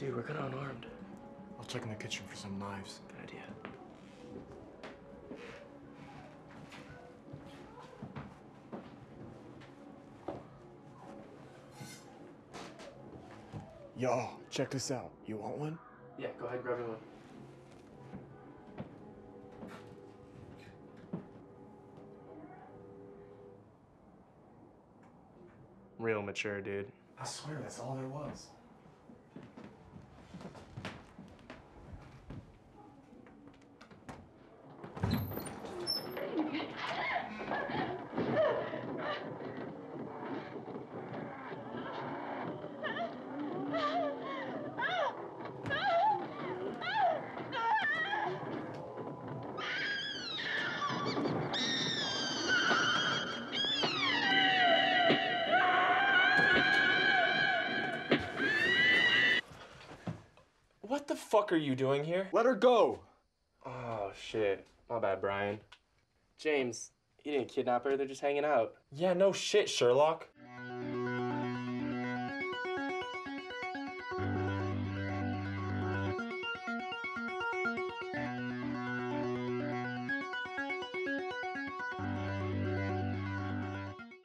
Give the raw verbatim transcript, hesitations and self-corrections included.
Dude, we're kind of unarmed. I'll check in the kitchen for some knives. Good idea. Yo, check this out. You want one? Yeah, go ahead, grab me one. Real mature, dude. I swear that's all there was. What the fuck are you doing here? Let her go! Oh, shit. My bad, Brian. James, you didn't kidnap her, they're just hanging out. Yeah, no shit, Sherlock.